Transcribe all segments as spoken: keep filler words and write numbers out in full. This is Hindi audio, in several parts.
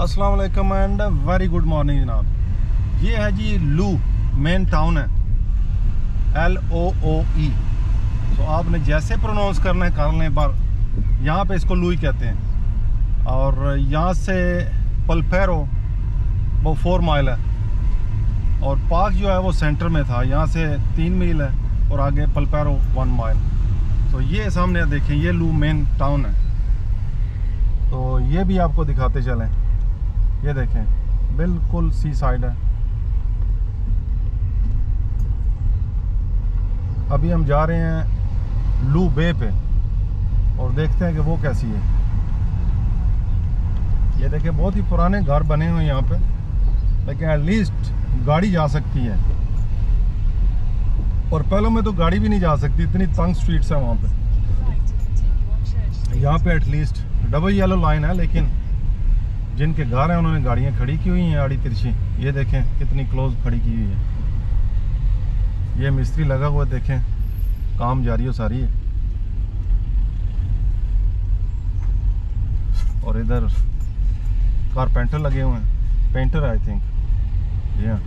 अस्सलाम वालेकुम एंड वेरी गुड मॉर्निंग जनाब। ये है जी लू, मेन टाउन है, एल ओ ओ ई। तो आपने जैसे प्रोनाउंस करना है कर लें, पर यहाँ पे इसको लू ही कहते हैं। और यहाँ से पल्फेरो वो फोर माइल है और पार्क जो है वो सेंटर में था। यहाँ से तीन मील है और आगे पल्फेरो वन माइल। तो ये सामने देखें, ये लू मेन टाउन है। तो ये भी आपको दिखाते चलें। ये देखें, बिल्कुल सी साइड है। अभी हम जा रहे हैं लू बे पे और देखते हैं कि वो कैसी है। ये देखें, बहुत ही पुराने घर बने हुए हैं यहाँ पे, लेकिन एटलीस्ट गाड़ी जा सकती है। और पहले में तो गाड़ी भी नहीं जा सकती, इतनी तंग स्ट्रीट्स है वहाँ पे। यहाँ पे एटलीस्ट डबल येलो लाइन है, लेकिन जिनके घर हैं उन्होंने गाड़ियाँ खड़ी की हुई हैं आड़ी तिरछी। ये देखें कितनी क्लोज खड़ी की हुई है। ये मिस्त्री लगा हुआ, देखें काम जारी हो सारी है। और इधर कारपेंटर लगे हुए हैं, पेंटर आई थिंक। ये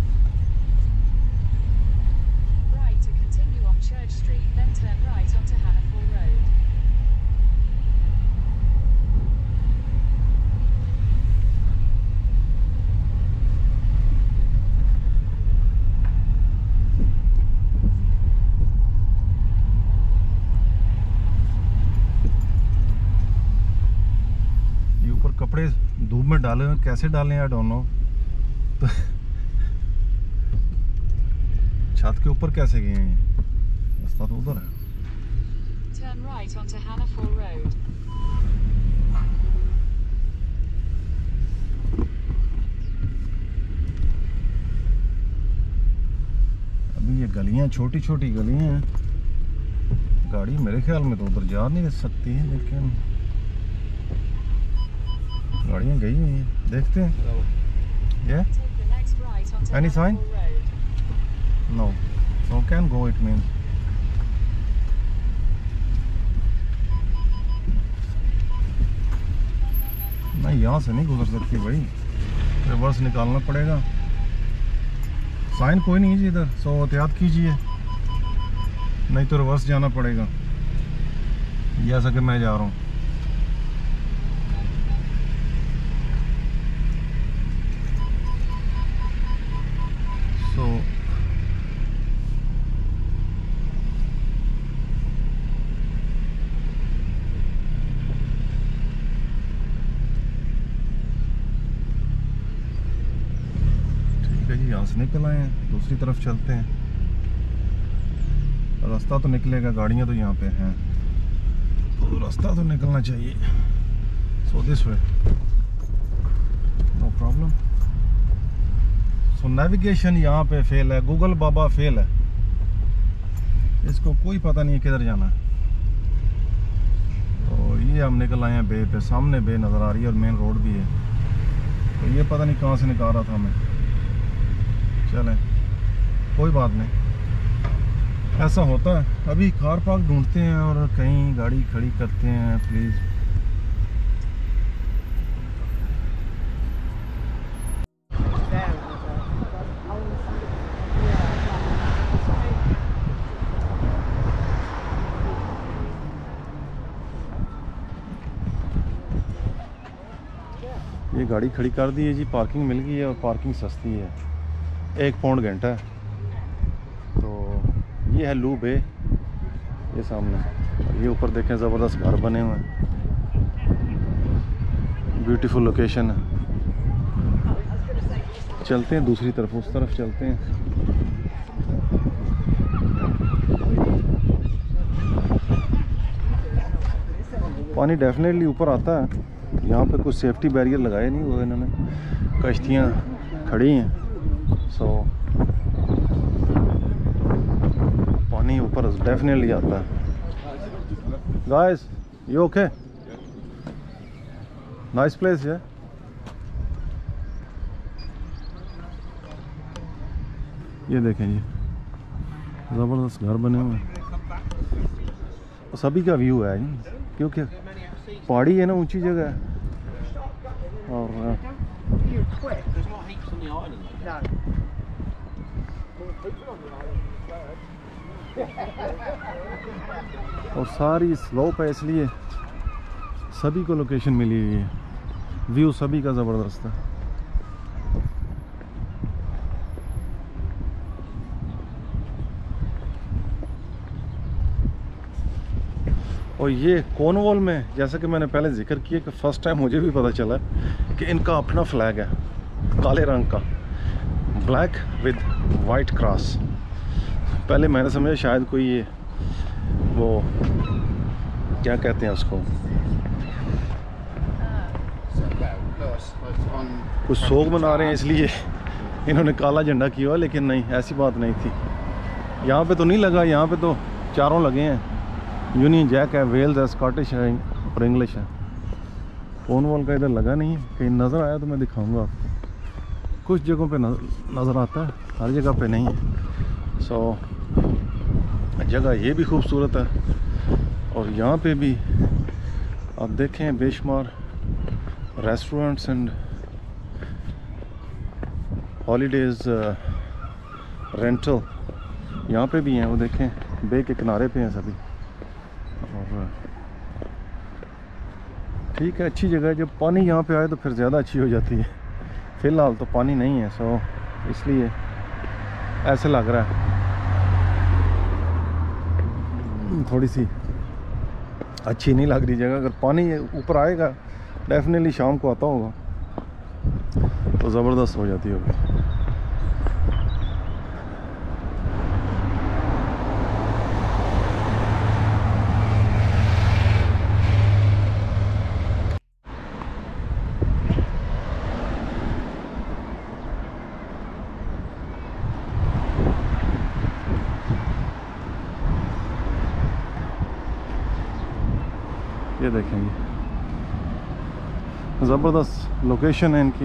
कपड़े धूप में डाले हुए, कैसे डालें आई डोंट नो। तो छत के ऊपर कैसे गए हैं? रास्ता तो उधर है। Turn right onto Hannaford Road. अभी ये गलियां छोटी छोटी गलियां हैं, गाड़ी मेरे ख्याल में तो उधर जा नहीं सकती है, लेकिन गाड़ियाँ गई हुई हैं। देखते हैं। Yeah? Any sign? No. So can go it means. नहीं, यहाँ से नहीं गुजर सकती भाई, रिवर्स निकालना पड़ेगा। साइन कोई नहीं है जी इधर, सो एहतियात कीजिए, नहीं तो रिवर्स जाना पड़ेगा। जैसा कि मैं जा रहा हूँ। So, ठीक है जी, यहाँ से निकल आए हैं, दूसरी तरफ चलते हैं। रास्ता तो निकलेगा, गाड़ियाँ तो यहाँ पे हैं, तो रास्ता तो निकलना चाहिए। So this way, no problem. So navigation यहाँ पे फेल है, गूगल बाबा फेल है, इसको कोई पता नहीं है किधर जाना है। तो ये हम निकल आए हैं बे पे, सामने बे नज़र आ रही है और मेन रोड भी है। तो ये पता नहीं कहाँ से निकाल रहा था हमें। चलें, कोई बात नहीं, ऐसा होता है। अभी कार पार्क ढूंढते हैं और कहीं गाड़ी खड़ी करते हैं प्लीज़। ये गाड़ी खड़ी कर दी है जी, पार्किंग मिल गई है और पार्किंग सस्ती है, एक पौंड घंटा है। तो ये है लू बे, ये सामने। ये ऊपर देखें, ज़बरदस्त घर बने हुए हैं, ब्यूटीफुल लोकेशन है। चलते हैं दूसरी तरफ, उस तरफ चलते हैं। पानी डेफिनेटली ऊपर आता है। यहाँ पे कुछ सेफ्टी बैरियर लगाए नहीं हुए इन्होंने, कश्तियाँ खड़ी हैं। सो पानी ऊपर डेफिनेटली आता है। Guys, you okay? Nice place है। ये देखें जी, ज़बरदस्त घर बने हुए हैं। सभी का व्यू है, क्योंकि पहाड़ी है ना, ऊंची जगह है और You're quick. There's not heaps on the island like that. No. और सारी स्लोप है, इसलिए सभी को लोकेशन मिली हुई है। व्यू सभी का ज़बरदस्त है। और ये कॉर्नवॉल में, जैसा कि मैंने पहले जिक्र किया कि फ़र्स्ट टाइम मुझे भी पता चला कि इनका अपना फ्लैग है, काले रंग का, ब्लैक विद वाइट क्रॉस। पहले मैंने समझा शायद कोई ये वो क्या कहते हैं उसको, कुछ सोग मना रहे हैं इसलिए इन्होंने काला झंडा किया हुआ, लेकिन नहीं, ऐसी बात नहीं थी। यहाँ पे तो नहीं लगा, यहाँ पे तो चारों लगे हैं। यूनियन जैक है, वेल्स है, स्कॉटिश है और इंग्लिश है। कॉर्नवॉल का इधर लगा नहीं है, कहीं नज़र आया तो मैं दिखाऊंगा आपको। कुछ जगहों पे नज़र आता है, हर जगह पे नहीं है। सो जगह ये भी खूबसूरत है। और यहाँ पे भी आप देखें बेशुमार रेस्टोरेंट्स एंड हॉलीडेज़ रेंटल यहाँ पे भी हैं। वो देखें बे के किनारे पे हैं सभी। और ठीक है, अच्छी जगह है। जब पानी यहाँ पे आए तो फिर ज़्यादा अच्छी हो जाती है। फ़िलहाल तो पानी नहीं है, सो इसलिए ऐसे लग रहा है थोड़ी सी अच्छी नहीं लग रही जगह। अगर पानी ऊपर आएगा डेफिनेटली शाम को आता होगा तो ज़बरदस्त हो जाती होगी। ये देखेंगे, ज़बरदस्त लोकेशन है इनकी।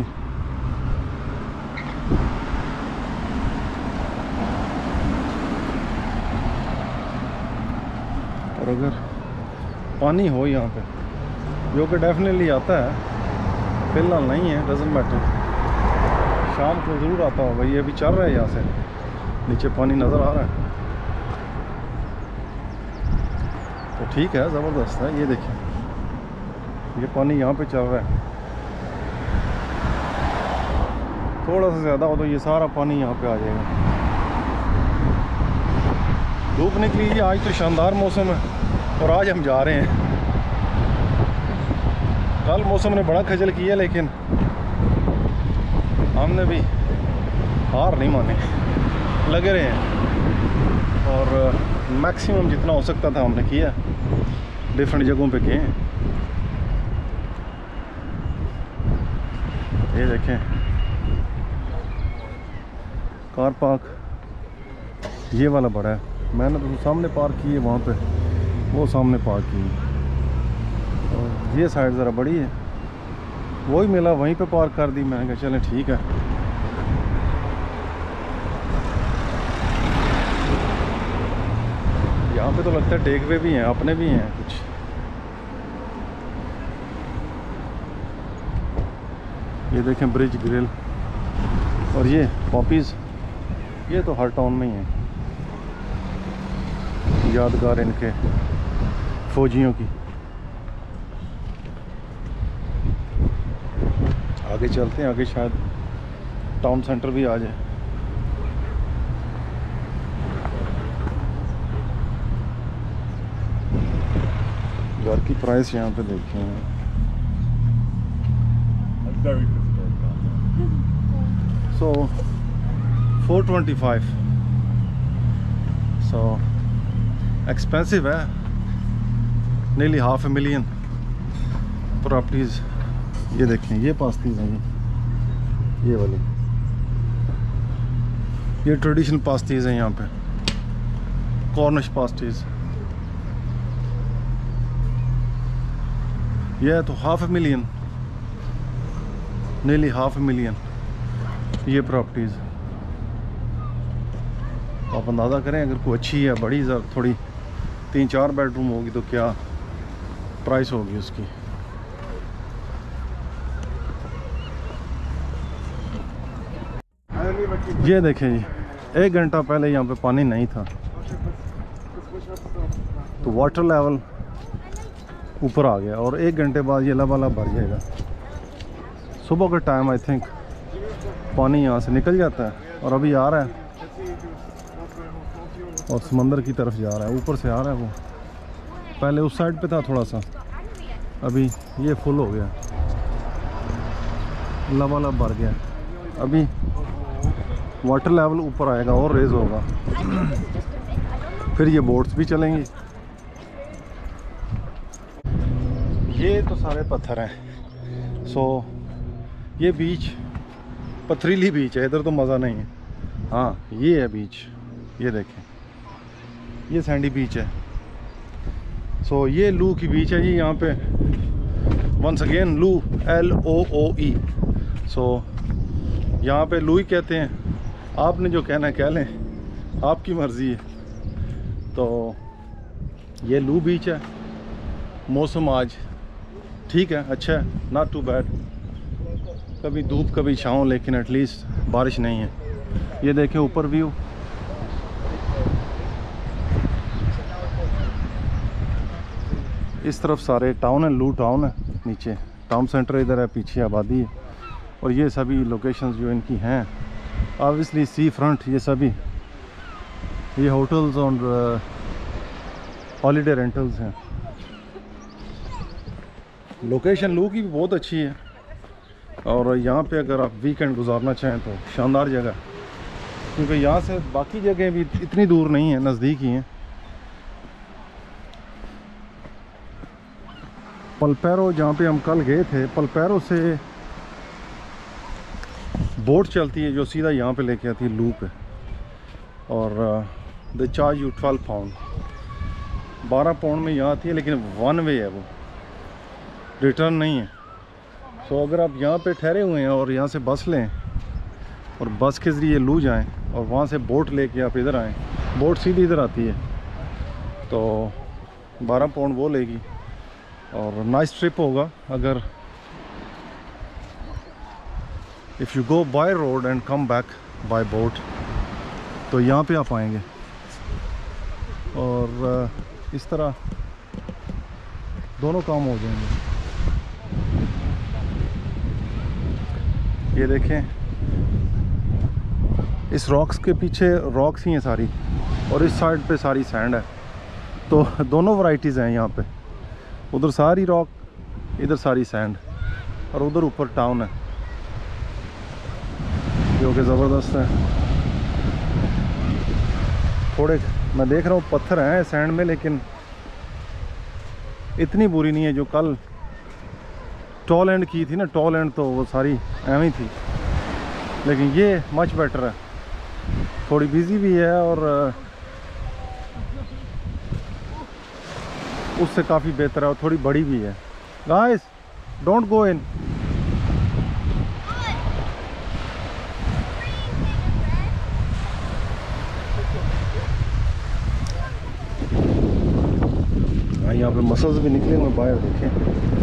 और अगर पानी हो यहाँ पे, जो कि डेफिनेटली आता है, फिलहाल नहीं है, डजंट मैटर, शाम को ज़रूर आता होगा। ये अभी चल रहा है, यहाँ से नीचे पानी नज़र आ रहा है तो ठीक है, ज़बरदस्त है। ये देखिए, ये पानी यहाँ पे चल रहा है। थोड़ा सा ज़्यादा हो तो ये सारा पानी यहाँ पे आ जाएगा। धूप निकली है, आज तो शानदार मौसम है और आज हम जा रहे हैं। कल मौसम ने बड़ा खजल किया, लेकिन हमने भी हार नहीं माने, लगे रहे हैं और मैक्सिमम जितना हो सकता था हमने किया, डिफरेंट जगहों पे गए। ये देखें कार पार्क, ये वाला बड़ा है। मैंने तो सामने पार्क की है, वहाँ पे वो सामने पार्क की है। और ये साइड ज़रा बड़ी है, वही मिला वहीं पे पार्क कर दी। मैंने कहा चलें ठीक है। यहाँ पे तो लगता है टेक वे भी हैं, अपने भी हैं कुछ। ये देखें ब्रिज ग्रिल। और ये पॉपीज़, ये तो हर टाउन में ही है, यादगार इनके फौजियों की। आगे चलते हैं, आगे शायद टाउन सेंटर भी आ जाए। घर की प्राइस यहाँ पे देखें, so four twenty five, so expensive है। Nearly half a million properties. ये देखें, ये पास्तीज़ हैं, ये ये वाली, ये ट्रेडिशनल पास्तीज़ हैं यहाँ पे, कॉर्निश पास्तीज़। ये है तो half a million, nearly half a million ये प्रॉपर्टीज़। आप अंदाज़ा करें, अगर कोई अच्छी है, बड़ी थोड़ी, तीन चार बेडरूम होगी तो क्या प्राइस होगी उसकी। ये देखें जी, एक घंटा पहले यहाँ पे पानी नहीं था, तो वाटर लेवल ऊपर आ गया और एक घंटे बाद ये लबालब भर जाएगा। सुबह का टाइम आई थिंक पानी यहाँ से निकल जाता है और अभी आ रहा है और समंदर की तरफ जा रहा है, ऊपर से आ रहा है वो। पहले उस साइड पे था थोड़ा सा, अभी ये फुल हो गया, लबालब भर गया। अभी वाटर लेवल ऊपर आएगा और रेज होगा, फिर ये बोट्स भी चलेंगी। ये तो सारे पत्थर हैं। सो ये बीच पथरीली बीच है, इधर तो मज़ा नहीं है। हाँ ये है बीच, ये देखें, ये सैंडी बीच है। सो ये लू की बीच है जी यहाँ पे। Once again Looe, L O O E. So यहाँ पे लू ही कहते हैं, आपने जो कहना है कह लें, आपकी मर्ज़ी है। तो ये लू बीच है। मौसम आज ठीक है, अच्छा है, नॉट टू बैड। कभी धूप कभी छाँव, लेकिन एटलीस्ट बारिश नहीं है। ये देखें ऊपर व्यू, इस तरफ सारे टाउन है, लू टाउन है, नीचे टाउन सेंटर इधर है, पीछे आबादी है। और ये सभी लोकेशंस जो इनकी हैं, ऑब्वियसली सी फ्रंट, ये सभी ये होटल्स और हॉलीडे रेंटल्स हैं। लोकेशन लू की भी बहुत अच्छी है और यहाँ पे अगर आप वीकेंड गुजारना चाहें तो शानदार जगह, क्योंकि यहाँ से बाकी जगह भी इतनी दूर नहीं है, नज़दीक ही हैं। पलपैरो जहाँ पे हम कल गए थे, पलपैरो से बोट चलती है जो सीधा यहाँ पे लेके आती है लू पे, और the charge you twelve pound, बारह पाउंड में यहाँ आती है, लेकिन वन वे है, वो रिटर्न नहीं है। सो so, अगर आप यहाँ पे ठहरे हुए हैं और यहाँ से बस लें और बस के ज़रिए लू जाएं और वहाँ से बोट लेके आप इधर आएँ, बोट सीधी इधर आती है, तो बारह पाउंड वो लेगी और नाइस ट्रिप होगा। अगर if you go by road and come back by boat, तो यहाँ पे आप आएंगे। और इस तरह दोनों काम हो जाएंगे। ये देखें, इस रॉक्स के पीछे रॉक्स ही हैं सारी, और इस साइड पे सारी सैंड है, तो दोनों वैरायटीज़ हैं यहाँ पे। उधर सारी रॉक, इधर सारी सैंड, और उधर ऊपर टाउन है जो कि ज़बरदस्त है। थोड़े मैं देख रहा हूँ पत्थर हैं सैंड में, लेकिन इतनी बुरी नहीं है। जो कल टॉल एंड की थी ना, टॉल एंड तो वो सारी एवं थी, लेकिन ये मच बेटर है, थोड़ी बिजी भी है और उससे काफ़ी बेहतर है और थोड़ी बड़ी भी है। Guys don't go in. यहाँ पे मसल्स भी निकले हुए बाहर, देखें,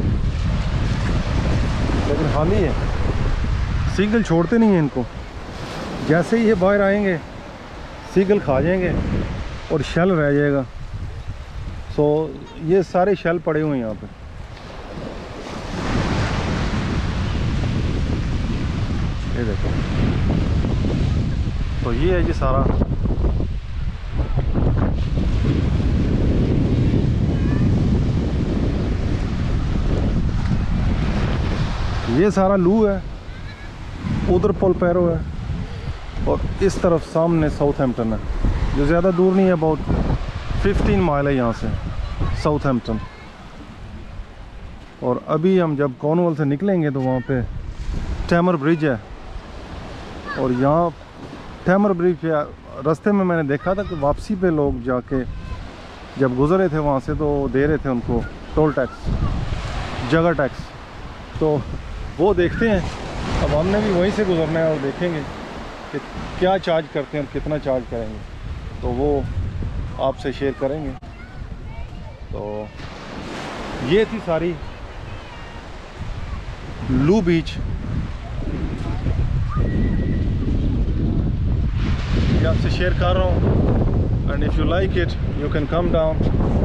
लेकिन हाली है, सीगल छोड़ते नहीं हैं इनको। जैसे ही ये बाहर आएंगे सीगल खा जाएंगे और शेल रह जाएगा। सो ये सारे शेल पड़े हुए हैं यहाँ पे। ये देखो, तो ये है जी सारा ये सारा लू है, उधर पलपैरो है, और इस तरफ सामने साउथहैम्पटन है, जो ज़्यादा दूर नहीं है, बहुत पंद्रह माइल है यहाँ से साउथहैम्पटन। और अभी हम जब कॉर्नवाल से निकलेंगे तो वहाँ पे टैमर ब्रिज है, और यहाँ टैमर ब्रिज पे रास्ते में मैंने देखा था कि वापसी पे लोग जाके जब गुजरे थे वहाँ से, तो दे रहे थे उनको टोल टैक्स, जगह टैक्स। तो वो देखते हैं, अब हमने भी वहीं से गुजरना है और देखेंगे कि क्या चार्ज करते हैं और कितना चार्ज करेंगे, तो वो आपसे शेयर करेंगे। तो ये थी सारी लू बीच। ये आपसे शेयर कर रहा हूँ। And if you like it you can come down.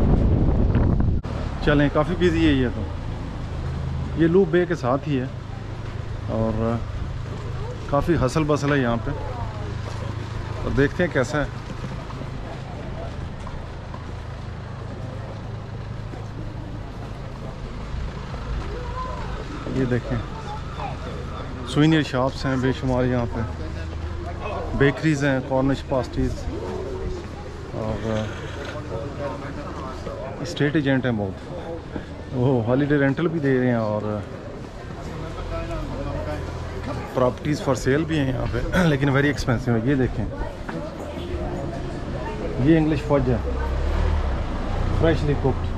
चलें, काफ़ी बिजी है ये तो। ये लूप बे के साथ ही है और काफ़ी हसल बसल है यहाँ पे। और देखते हैं कैसा है। ये देखें, सुवेनियर शॉप्स हैं बेशुमार यहाँ पे, बेकरीज हैं, कॉर्निश पास्ट्रीज, और स्टेट एजेंट हैं बहुत। वो हॉलीडे रेंटल भी दे रहे हैं और प्रॉपर्टीज़ फॉर सेल भी हैं यहाँ पे, लेकिन वेरी एक्सपेंसिव है। ये देखें, ये इंग्लिश फज है, फ्रेशली कुक्ड।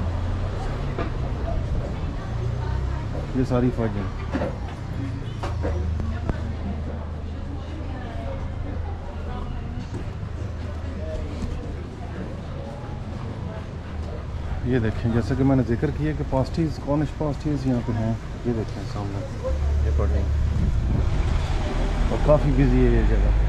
ये सारी फज है। ये देखें, जैसा कि मैंने जिक्र किया कि पास्ट्रीज, कॉर्निश पास्ट्रीज यहाँ पे हैं। ये देखें सामने, ये पढ़ें, और काफ़ी बिजी है ये जगह।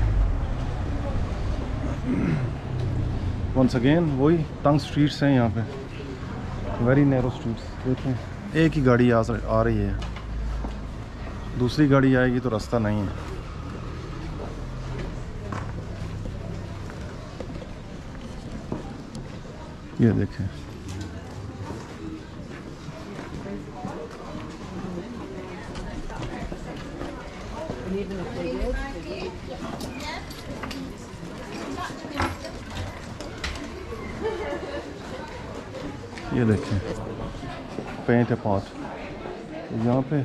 वंस अगेन वही तंग स्ट्रीट्स हैं यहाँ पे, वेरी नैरो स्ट्रीट्स। देखें, एक ही गाड़ी आ, आ रही है, दूसरी गाड़ी आएगी तो रास्ता नहीं है। ये देखें, ये देखें पेंट है पॉट। यहाँ पे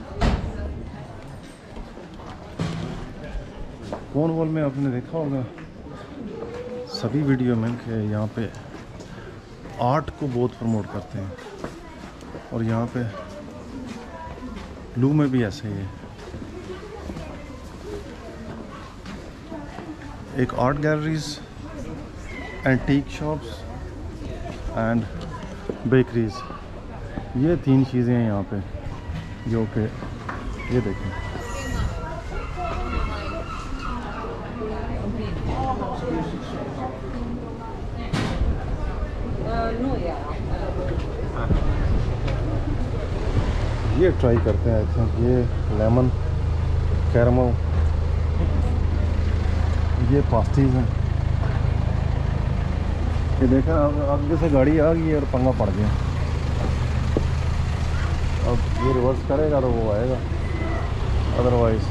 कॉर्नवॉल में आपने देखा होगा सभी वीडियो में कि यहाँ पे आर्ट को बहुत प्रमोट करते हैं, और यहाँ पे लू में भी ऐसे ही है। एक art galleries, antique shops and bakeries, ये तीन चीज़ें हैं यहाँ पे जो कि ये देखें। ये ट्राई करते हैं, आई थिंक ये लेमन कैरमल, ये पास्ट्रीज हैं। ये देखा, आगे से गाड़ी आ गई और पंगा पड़ गया। अब ये रिवर्स करेगा तो वो आएगा, अदरवाइज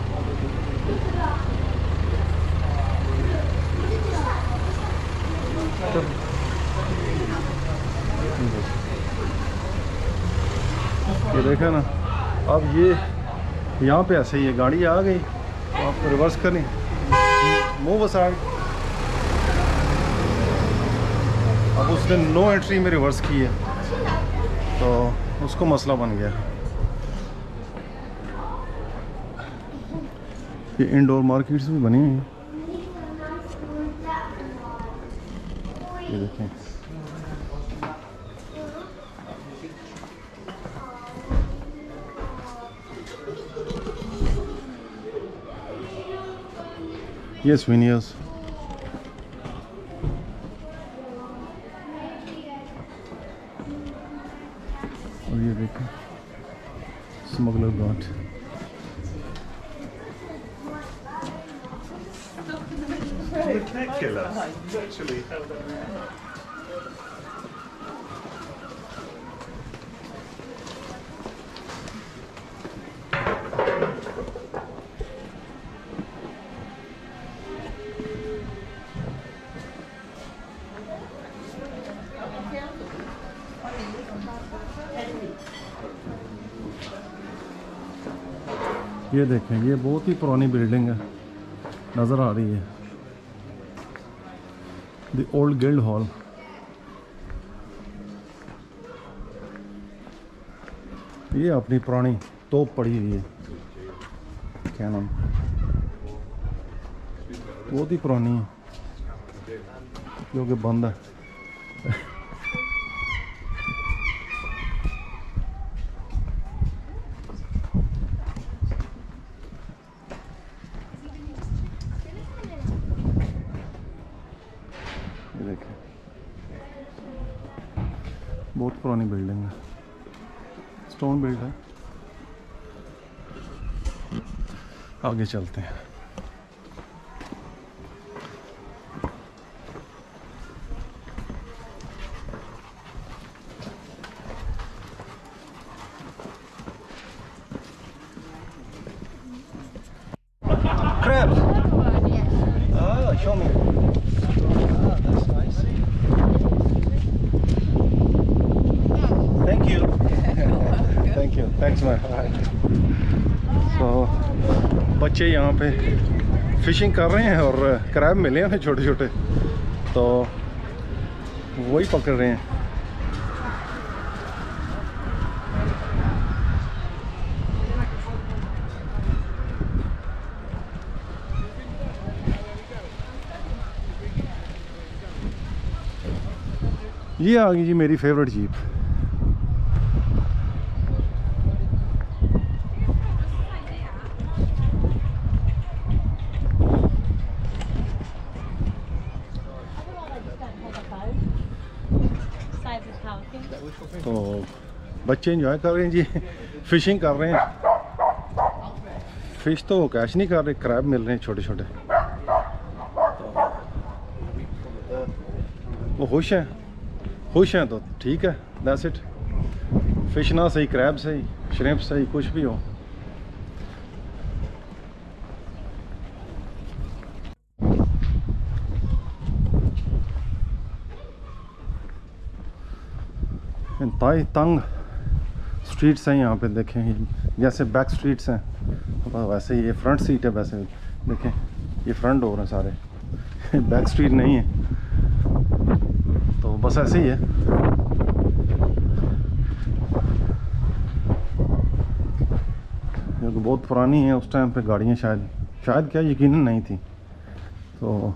ये देखा ना। अब ये यहाँ पे ऐसे ही है, गाड़ी आ गई तो आपको रिवर्स करनी, मूव असाइड। अब उसने नो एंट्री में रिवर्स की है तो उसको मसला बन गया। ये इंडोर मार्केट्स भी बनी हैं, ये देखें। ये सुवेनियर्स, और ये देखें स्मगलर गॉट। ये देखें, ये बहुत ही पुरानी बिल्डिंग है, नज़र आ रही है, द ओल्ड गिल्ड हॉल। ये अपनी पुरानी तोप पड़ी हुई है, क्या नाम, बहुत ही पुरानी है जो कि बंद है। बहुत पुरानी बिल्डिंग है, स्टोन बिल्ड है। आगे चलते हैं। Crabs. Ah, show me. Ah, that's nice. Thank you. Thank you. Thanks, man. So, बच्चे यहाँ पे फिशिंग कर रहे हैं और क्रैब मिले हैं छोटे छोटे, तो वही पकड़ रहे हैं। ये आ गई जी मेरी फेवरेट जीप। तो बच्चे एंजॉय कर रहे हैं जी, फिशिंग कर रहे हैं। फिश तो कैच नहीं कर रहे, क्रैब मिल रहे हैं छोटे छोटे। वो खुश हैं, खुश हैं तो ठीक है, दैट्स इट। फिश ना सही, क्रैब सही, श्रिम्प सही, कुछ भी हो। इंतहाई तंग स्ट्रीट्स हैं यहाँ पे, देखें जैसे बैक स्ट्रीट्स हैं वैसे ये फ्रंट सीट है। वैसे देखें ये फ्रंट डोर हैं सारे, बैक स्ट्रीट नहीं है। तो बस ऐसे ही है। क्योंकि बहुत पुरानी है, उस टाइम पे गाड़ियाँ शायद शायद क्या यकीनन नहीं थी। तो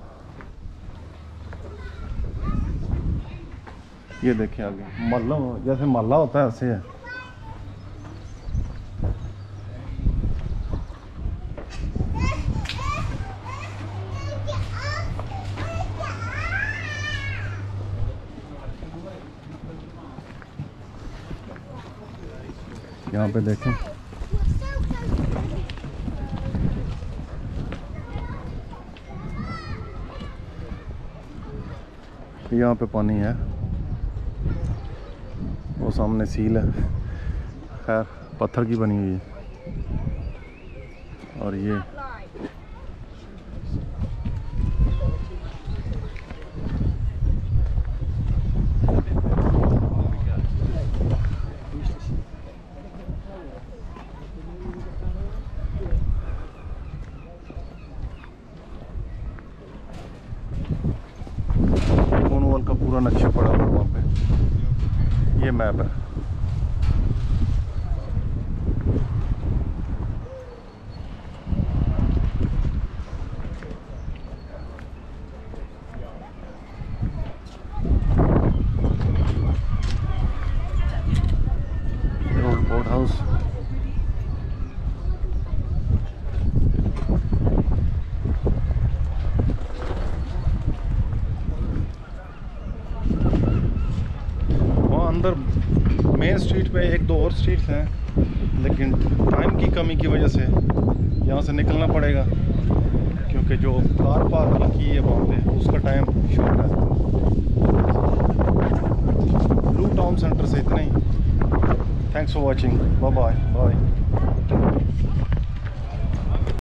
ये देखिए आगे मल्ला, जैसे मल्ला होता है ऐसे है। यहाँ पे देखें यहाँ पे पानी है, वो सामने सील है, खैर पत्थर की बनी हुई है। और ये कॉर्नवाल का पूरा नक्शा पड़ा हुआ वहाँ पे, ये मैप है। बोट हाउस, वहाँ अंदर मेन स्ट्रीट पे एक दो और स्ट्रीट्स हैं, लेकिन टाइम की कमी की वजह से यहाँ से निकलना पड़ेगा, क्योंकि जो कार पार्किंग की है वहाँ पे उसका टाइम शॉर्ट है। ब्लू टाउन सेंटर से इतना ही। Thanks for watching, bye bye bye.